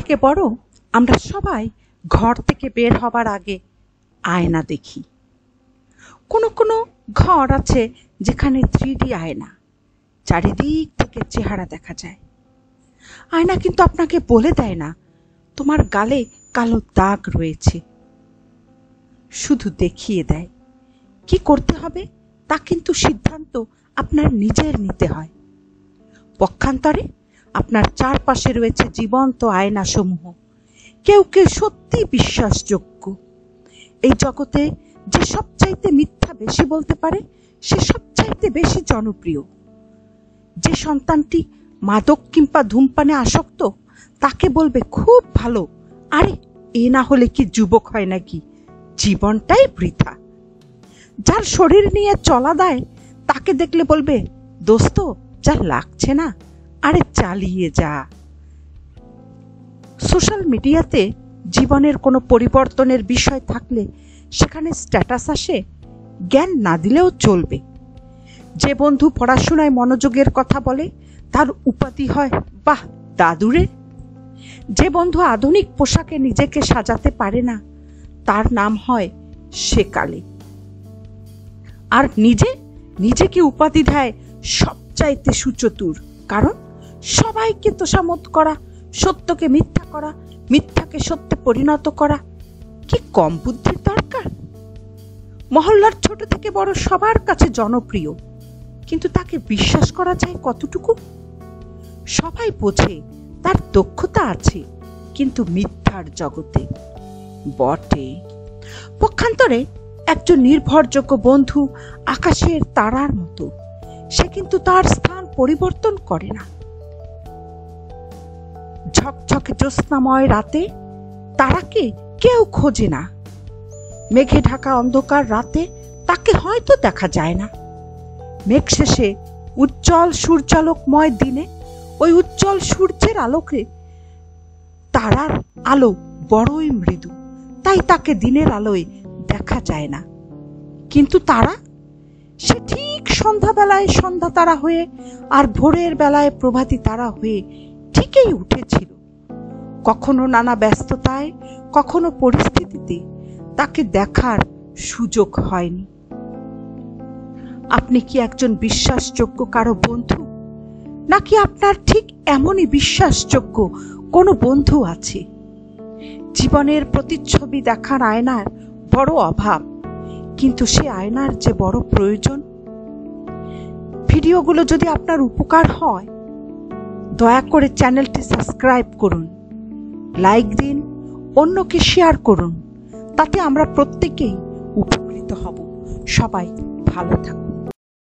থেকে বড় আমরা সবাই ঘর থেকে বের হবার আগে আয়না দেখি। কোনো কোনো ঘর আছে যেখানে 3D আয়না, চারিদিক থেকে চেহারা দেখা যায়। আয়না কিন্তু আপনাকে বলে দেয় না তোমার গালে কালো দাগ রয়েছে, শুধু দেখিয়ে দেয় কি করতে হবে তা কিন্তু সিদ্ধান্ত আপনার নিজের নিতে হয়। পক্ষান্তরে আপনার চারপাশে রয়েছে জীবন্ত আয়নাসমূহ, কেউ কেউ সত্যি বিশ্বাসযোগ্য। এই জগতে যে সবচাইতে মিথ্যা বেশি বলতে পারে সে সবচাইতে বেশি জনপ্রিয়। যে সন্তানটি মাদক কিংবা ধূমপানে আসক্ত তাকে বলবে খুব ভালো, আরে এ না হলে কি যুবক হয় নাকি, জীবনটাই বৃথা। যার শরীর নিয়ে চলা দেয় তাকে দেখলে বলবে দোস্ত যা লাগছে না, আরে চালিয়ে যা। সোশ্যাল মিডিয়াতে জীবনের কোনো পরিবর্তনের বিষয় থাকলে সেখানে স্ট্যাটাস আসে, জ্ঞান না দিলেও চলবে। যে বন্ধু পড়াশোনায় মনোযোগের কথা বলে তার উপাধি হয় বাহ দাদুরে। যে বন্ধু আধুনিক পোশাকে নিজেকে সাজাতে পারে না তার নাম হয় সেকালে। আর নিজেকে উপাধি দেয় সবচাইতে সুচতুর, কারণ সবাইকে তোষামোদ করা, সত্যকে মিথ্যা করা, মিথ্যাকে সত্যে পরিণত করা কি কম বুদ্ধির দরকার? মহল্লার ছোট থেকে বড় সবার কাছে জনপ্রিয়, কিন্তু তাকে বিশ্বাস করা যায় কতটুকু? সবাই বোঝে তার দক্ষতা আছে, কিন্তু মিথ্যার জগতে বটে। পক্ষান্তরে একজন নির্ভরযোগ্য বন্ধু আকাশের তারার মতো, সে কিন্তু তার স্থান পরিবর্তন করে না। ঝকঝকে জ্যোৎস্নাময় রাতে তারাকে কেউ খোঁজে না, মেঘে ঢাকা অন্ধকার রাতে তাকে হয়তো দেখা যায় না। মেঘ শেষে উজ্জ্বল সূর্যালোকময় দিনে ওই উজ্জ্বল সূর্যের আলোকে তারার আলো বড়ই মৃদু, তাই তাকে দিনের আলোয় দেখা যায় না। কিন্তু তারা, সে ঠিক সন্ধ্যাবেলায় সন্ধ্যা তারা হয়ে আর ভোরের বেলায় প্রভাতী তারা হয়ে ঠিকই উঠেছিল। কখনো নানা ব্যস্ততায়, কখনো পরিস্থিতিতে তাকে দেখার সুযোগ হয়নি। আপনি কি একজন বিশ্বাসযোগ্য কারো বন্ধু, নাকি আপনার ঠিক এমনই বিশ্বাসযোগ্য কোনো বন্ধু আছে? জীবনের প্রতিচ্ছবি দেখার আয়নার বড় অভাব, কিন্তু সে আয়নার যে বড় প্রয়োজন। ভিডিওগুলো যদি আপনার উপকার হয় দয়া করে চ্যানেলটি সাবস্ক্রাইব করুন, লাইক দিন, অন্যকে শেয়ার করুন, তাতে আমরা প্রত্যেকেই উপকৃত হব। সবাই ভালো থাকুন।